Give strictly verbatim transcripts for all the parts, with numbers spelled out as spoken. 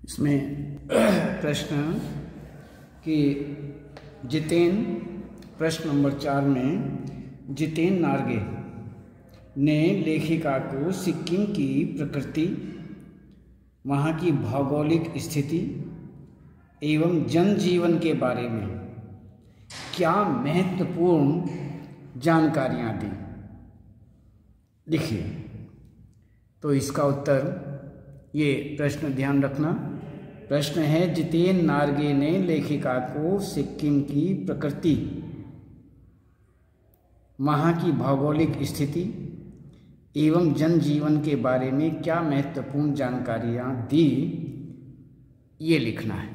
इसमें प्रश्न कि जितेन प्रश्न नंबर चार में जितेन नार्गे ने लेखिका को सिक्किम की प्रकृति, वहाँ की भौगोलिक स्थिति एवं जनजीवन के बारे में क्या महत्वपूर्ण जानकारियाँ दी। लिखिए। तो इसका उत्तर ये प्रश्न ध्यान रखना। प्रश्न है, जितेन नार्गे ने लेखिका को सिक्किम की प्रकृति, वहाँ की भौगोलिक स्थिति एवं जनजीवन के बारे में क्या महत्वपूर्ण जानकारियाँ दी, ये लिखना है।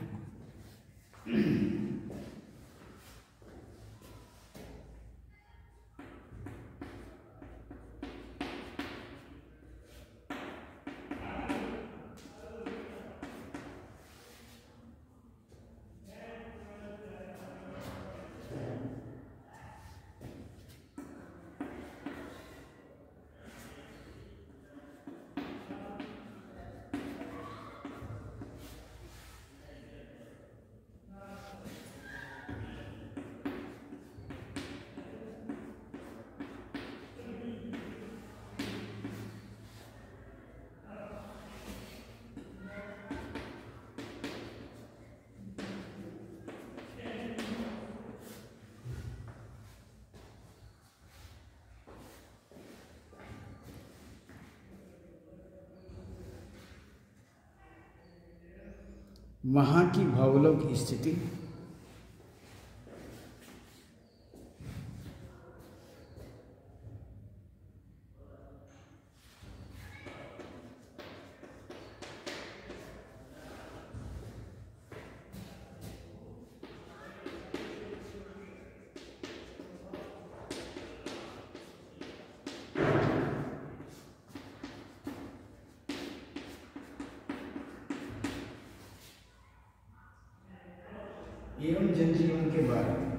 वहाँ की भौगोलिक स्थिति, एवं जनजीवन के बारे में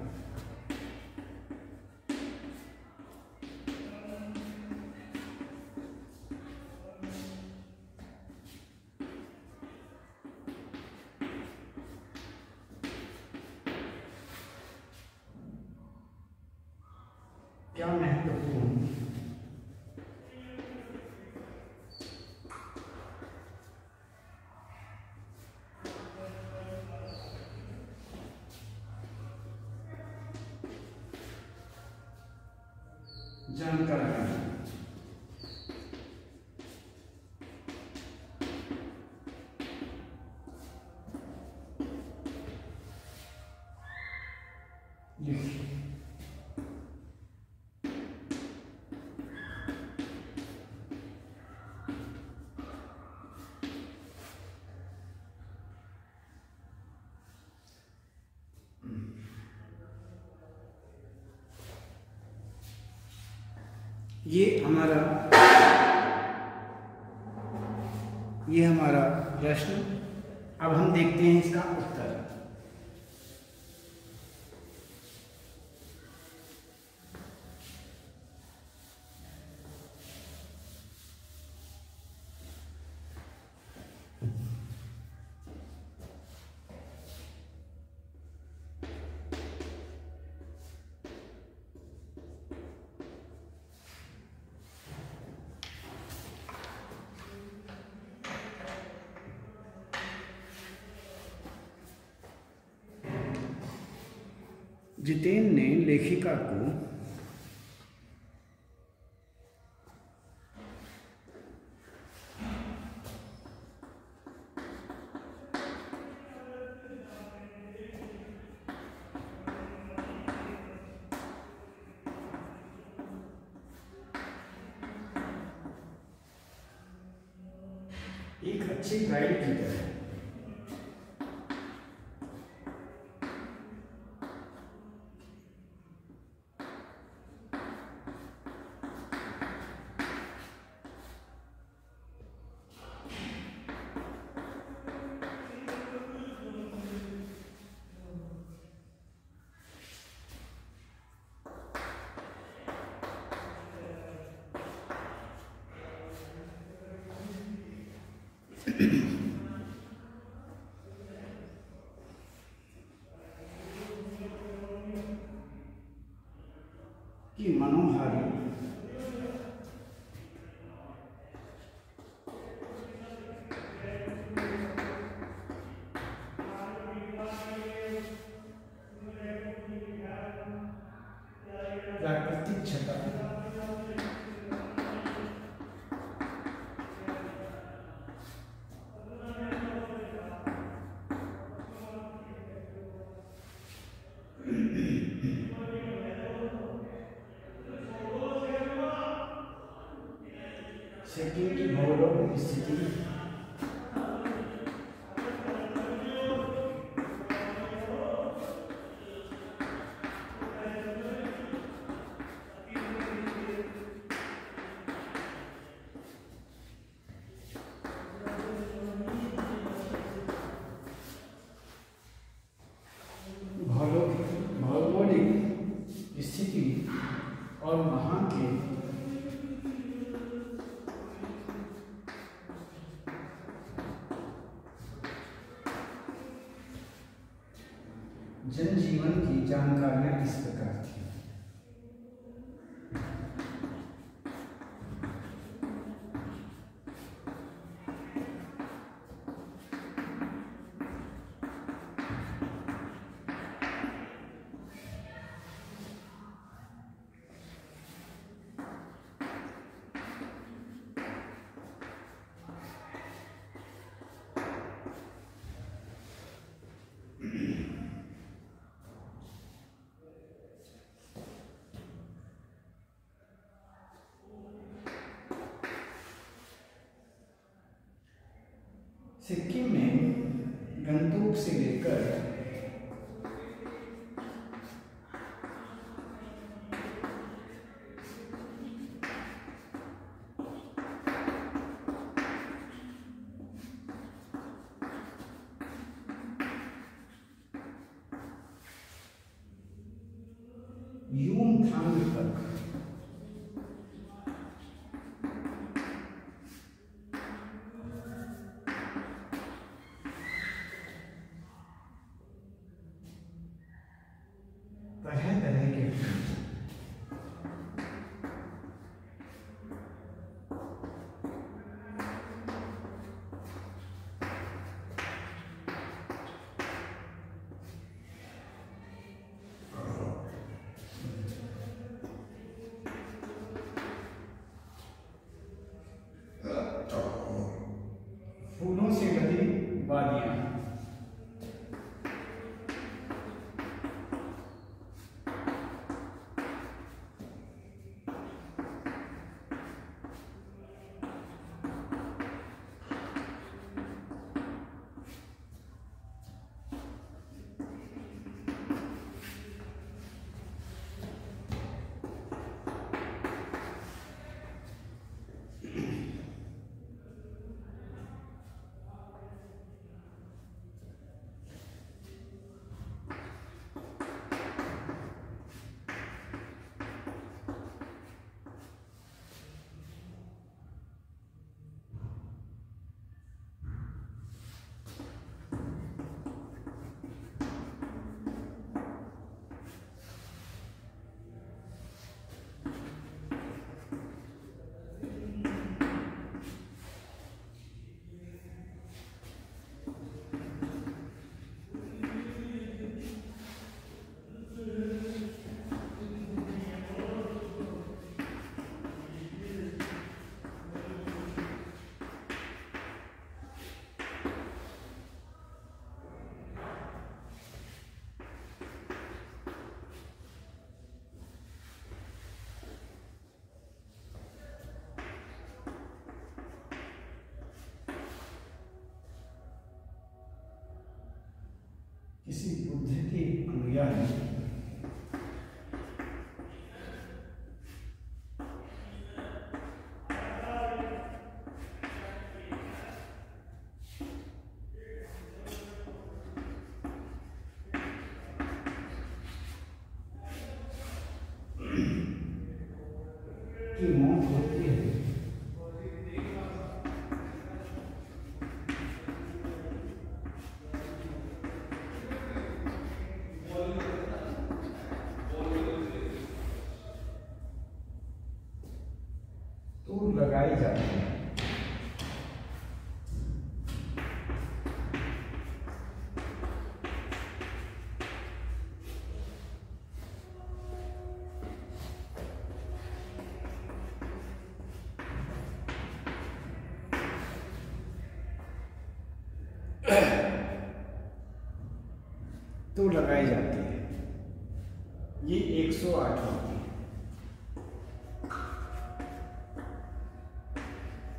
क्या महत्वपूर्ण जानकारी। ये हमारा ये हमारा प्रश्न। अब हम देखते हैं इसका उत्तर। जितेन ने लेखिका को एक अच्छी गाइड की तरह सिक्किम की भौगोलिक स्थिति भौगोलिक स्थिति और वहाँ के जनजीवन की जानकारियाँ इस प्रकार थी। सिक्किम में गंगटोक से लेकर यूमथांग तक तरह तरह के फूलों से लदी वादियां, किसी बुद्ध के अनुयायी की मौत होती है। तो लगाई जाती है। तो लगाई जाती है। ये एक सौ आठ होती है।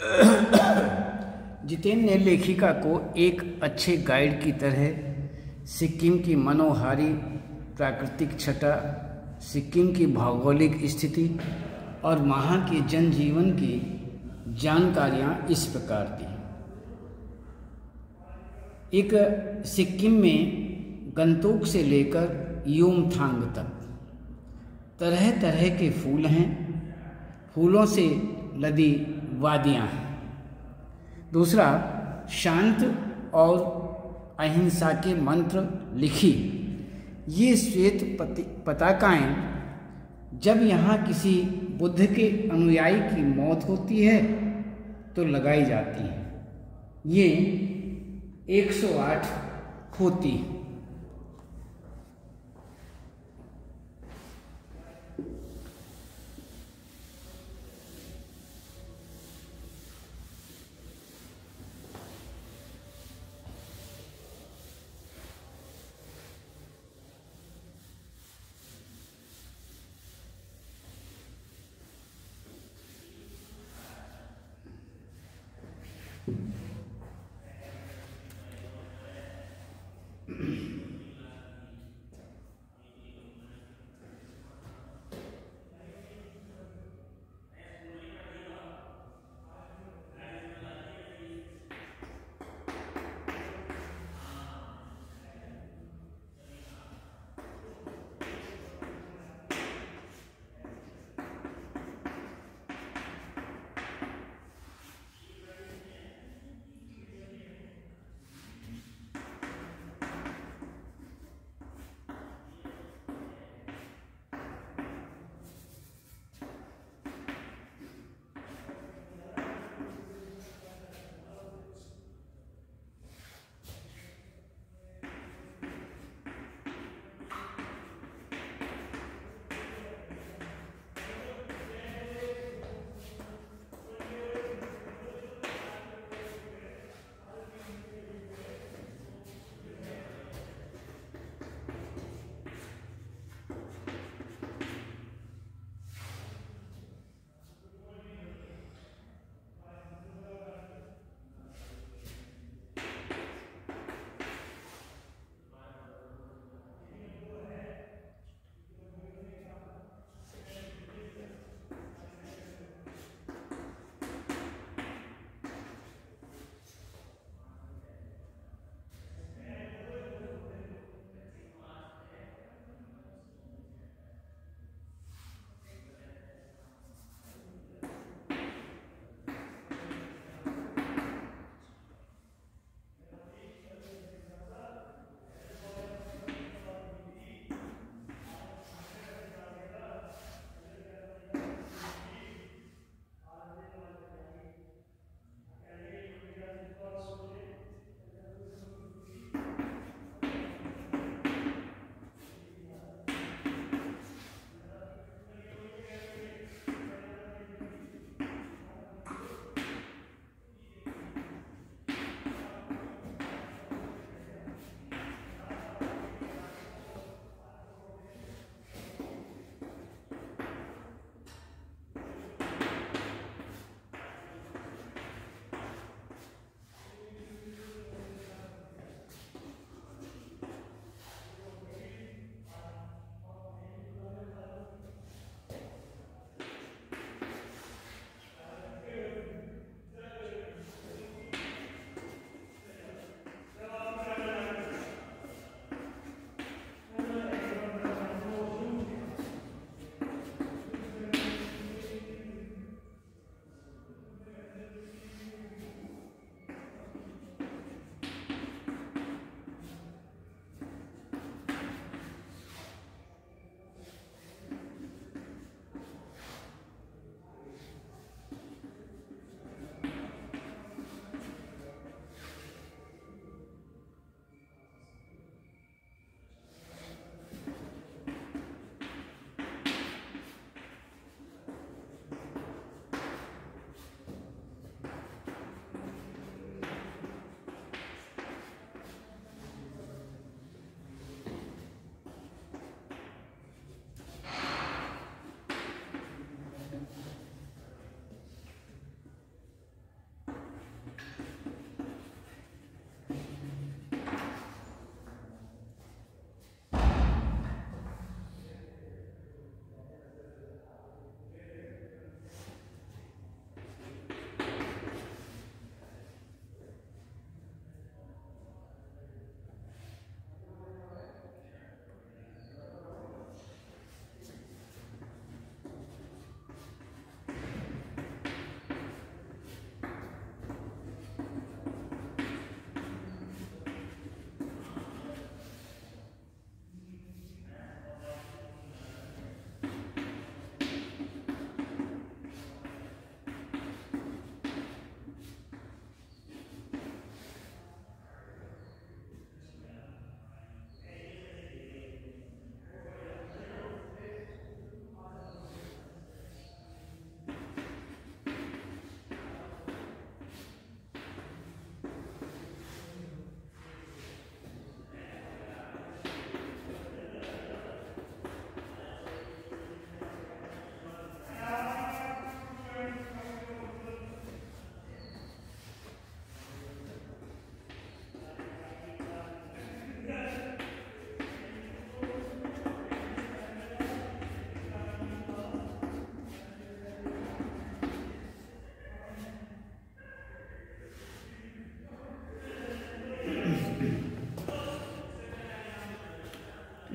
जितेंद्र ने लेखिका को एक अच्छे गाइड की तरह सिक्किम की मनोहारी प्राकृतिक छटा, सिक्किम की भौगोलिक स्थिति और वहाँ के जनजीवन की जानकारियाँ इस प्रकार दी। एक सिक्किम में गंतोक से लेकर योमथांग तक तरह तरह के फूल हैं, फूलों से लदी वादियाँ हैं। दूसरा, शांत और अहिंसा के मंत्र लिखी ये श्वेत पताकाएं जब यहाँ किसी बुद्ध के अनुयायी की मौत होती है तो लगाई जाती हैं। ये एक सौ आठ होती हैं।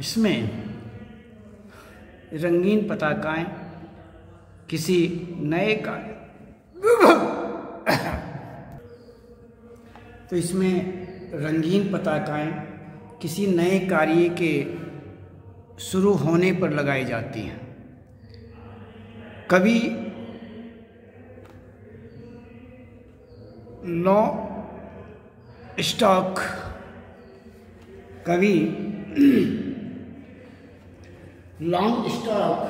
इसमें रंगीन पताकाएं किसी नए का तो इसमें रंगीन पताकाएं किसी नए कार्य के शुरू होने पर लगाई जाती हैं। कभी लॉ स्टॉक, कभी लॉन्ग स्टॉक,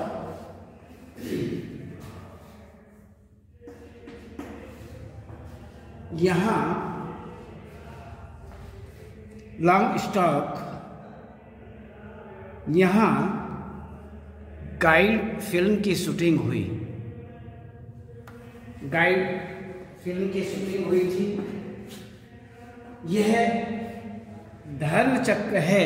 यहाँ लॉन्ग स्टॉक, यहाँ गाइड फिल्म की शूटिंग हुई, गाइड फिल्म की शूटिंग हुई थी। यह धर्म चक्र है,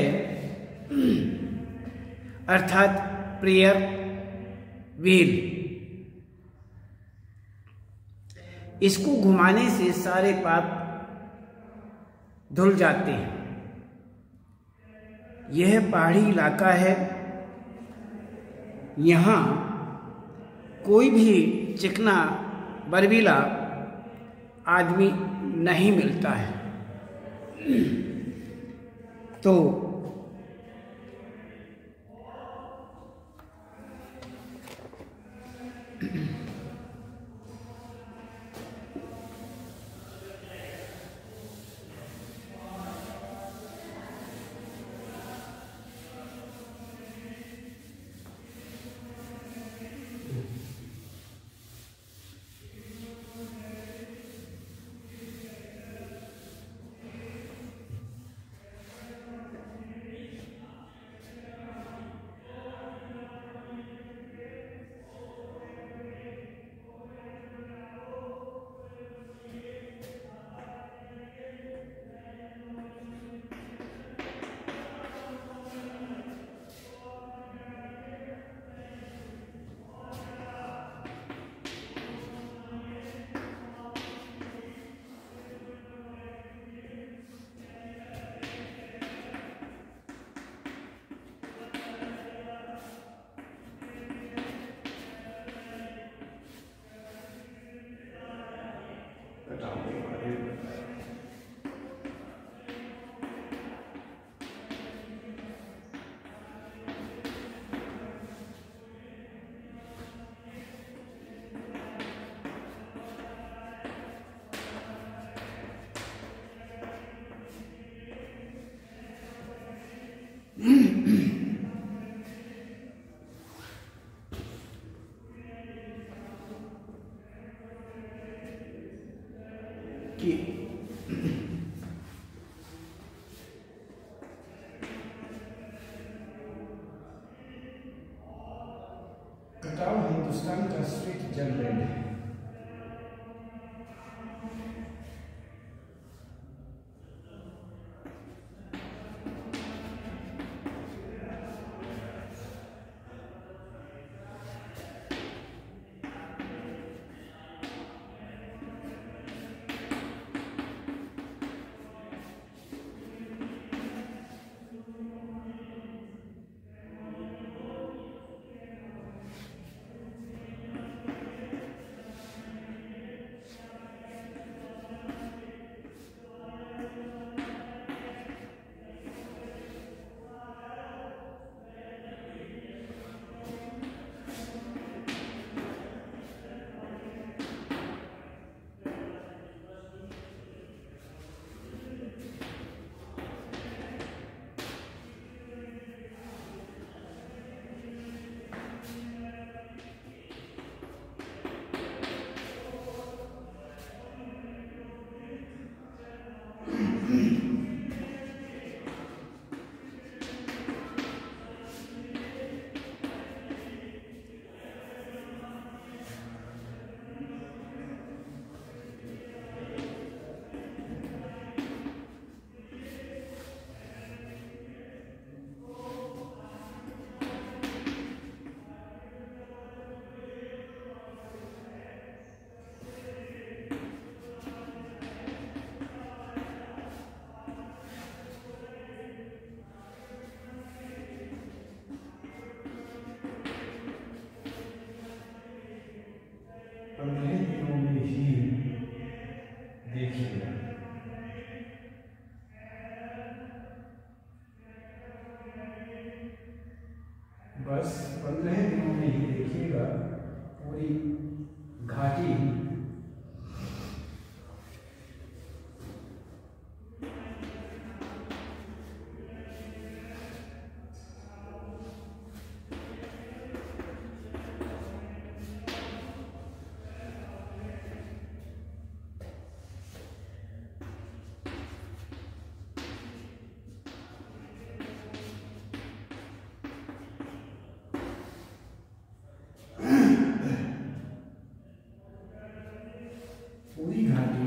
अर्थात प्रेयर व्हील। इसको घुमाने से सारे पाप धुल जाते हैं। यह पहाड़ी इलाका है, यहाँ कोई भी चिकना बर्फीला आदमी नहीं मिलता है। तो कि कटाव हिंदुस्तान का स्वीट जनरेट है। पंद्रह दिनों में ही देखिएगा। बस पंद्रह दिनों में ही देखिएगा पूरी घाटी पूरी घाटी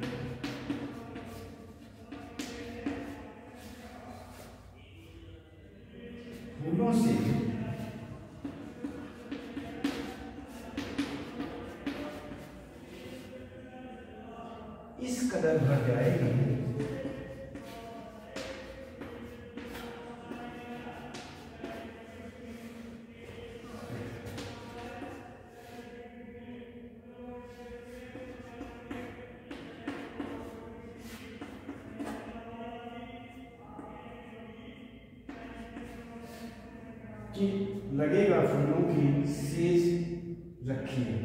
फूलों से इस कदर भर जाएगी कि लगेगा फूलों की सेज रखी है।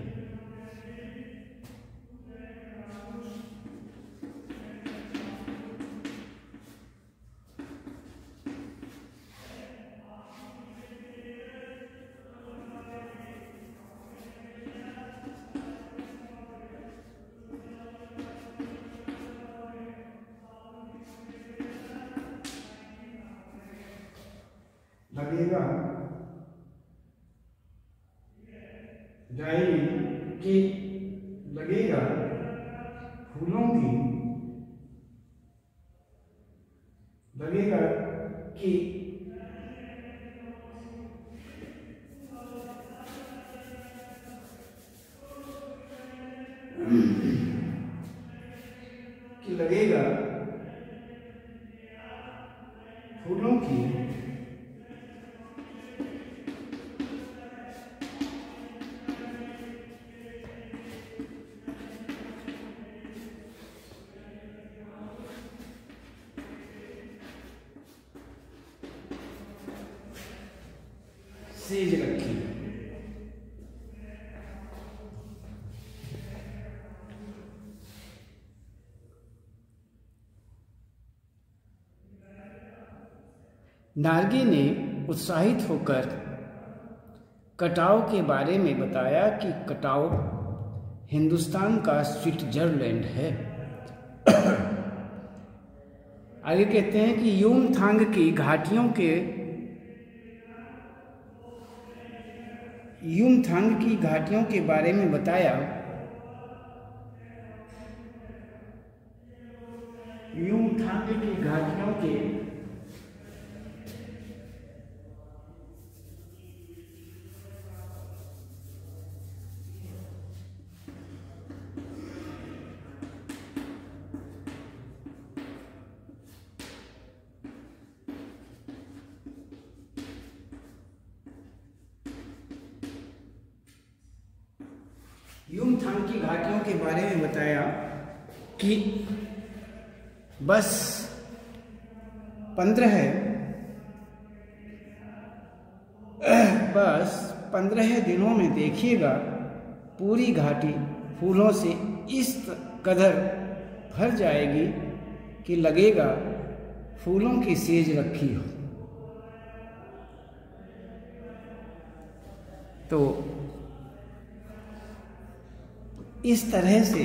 लगेगा जाएगी कि लगेगा फूलों की लगेगा कि कि लगेगा फूलों की सेज रखी। नार्गी ने उत्साहित होकर कटाव के बारे में बताया कि कटाव हिंदुस्तान का स्विट्जरलैंड है। आगे कहते हैं कि युमथांग की घाटियों के युमथांग की घाटियों के बारे में बताया युमथांग की घाटियों के युमथांग की घाटियों के बारे में बताया कि बस पंद्रह बस पंद्रह दिनों में देखिएगा पूरी घाटी फूलों से इस कदर भर जाएगी कि लगेगा फूलों की सेज रखी हो। तो इस तरह से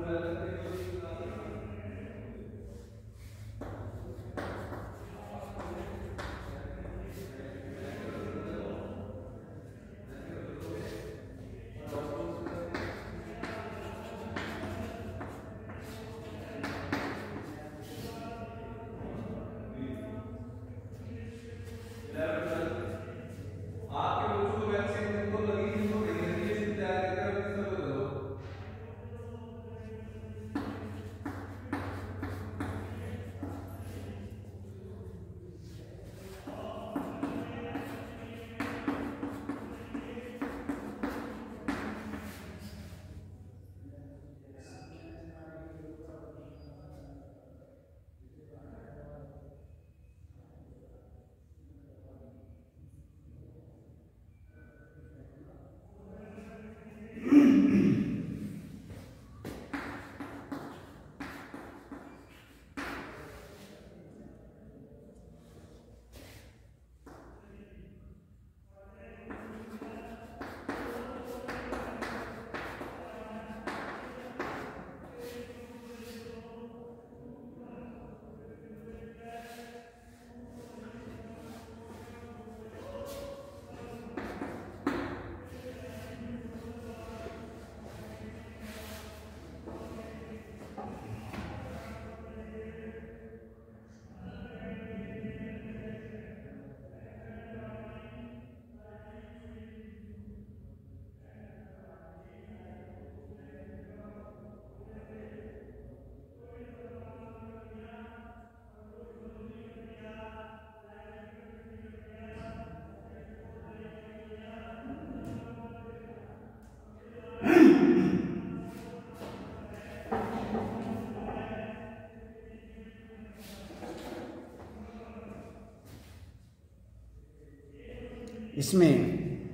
इसमें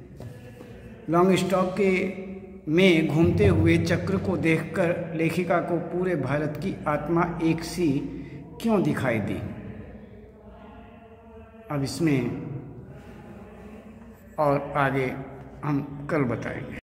लॉन्ग स्टॉक के में घूमते हुए चक्र को देखकर लेखिका को पूरे भारत की आत्मा एक सी क्यों दिखाई दी। अब इसमें और आगे हम कल बताएंगे।